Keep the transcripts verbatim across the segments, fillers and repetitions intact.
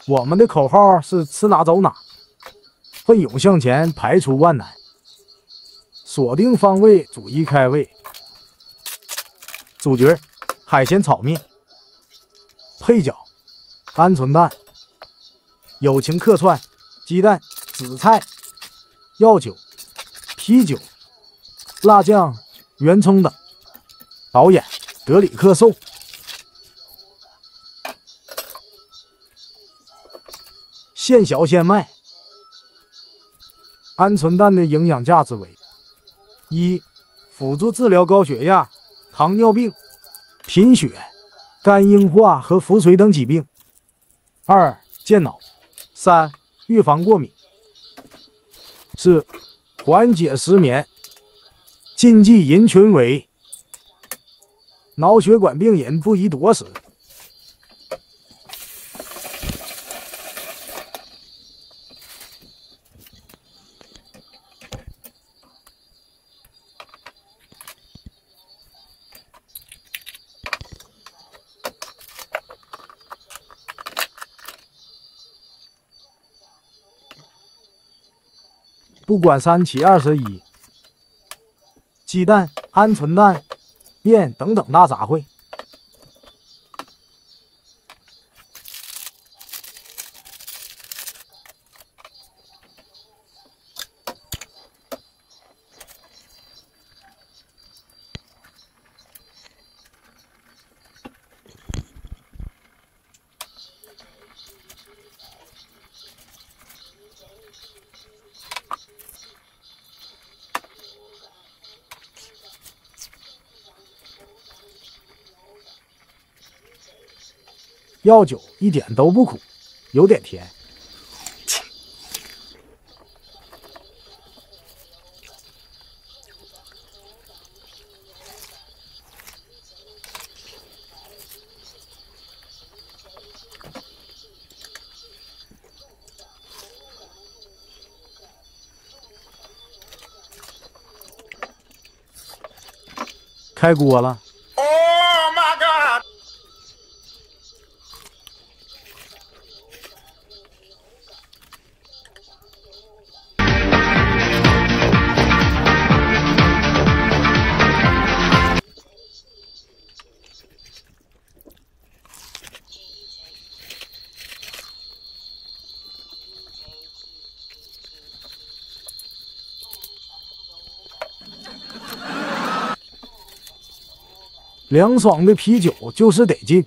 我们的口号是吃哪走哪，奋勇向前，排除万难，锁定方位，主一开胃。主角：海鲜炒面。配角：鹌鹑蛋、友情客串、鸡蛋、紫菜、药酒、啤酒、辣酱、圆葱等。导演：德里克·寿。现削现卖。鹌鹑蛋的营养价值为：一、辅助治疗高血压、糖尿病、贫血、肝硬化和腹水等疾病；二、健脑；三、预防过敏；四、缓解失眠。禁忌人群为：脑血管病人不宜多食。不管三七二十一，鸡蛋、鹌鹑蛋、面等等大杂烩。药酒一点都不苦，有点甜。开锅了。凉爽的啤酒就是得劲。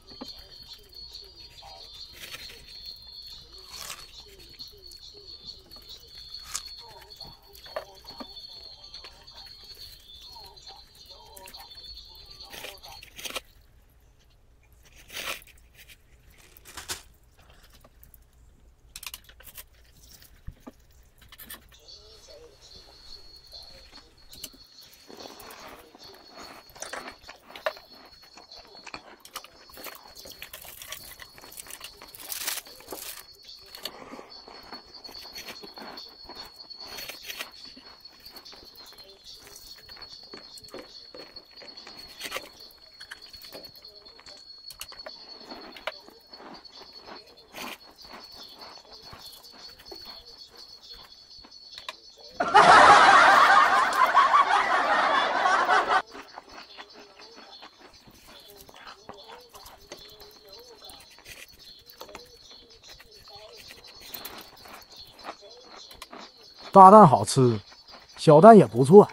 大蛋好吃，小蛋也不错。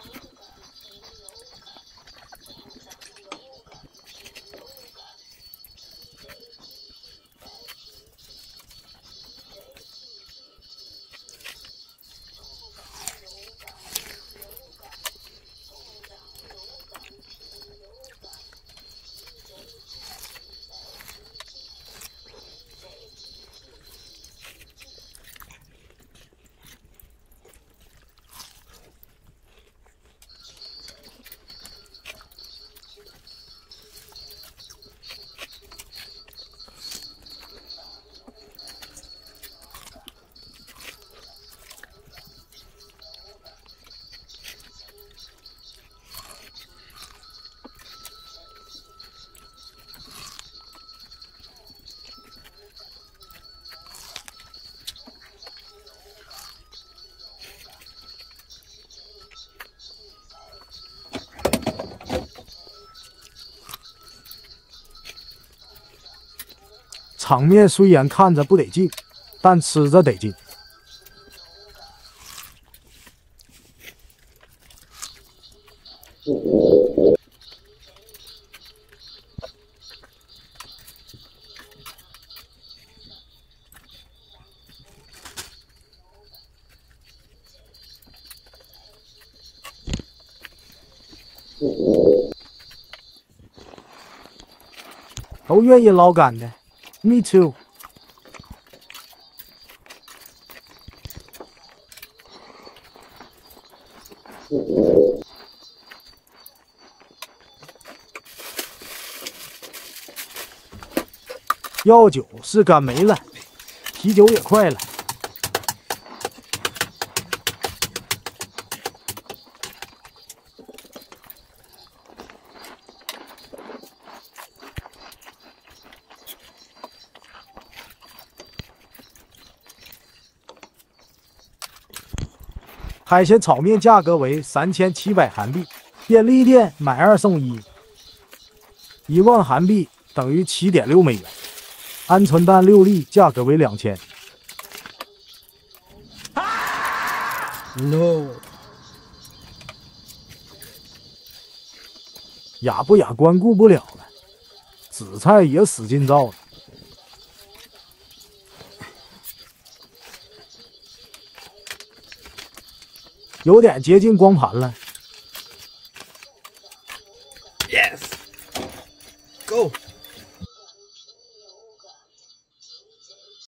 场面虽然看着不得劲，但吃着得劲。都愿意捞干的 ，Me too。药酒是干没了，啤酒也快了。海鲜炒面价格为三千七百韩币，便利店买二送一，一万韩币等于七点六美元。鹌鹑蛋六粒，价格为两千。No， 雅不雅光顾不了了，紫菜也使劲造了。有点接近光盘了。 Yes，Go。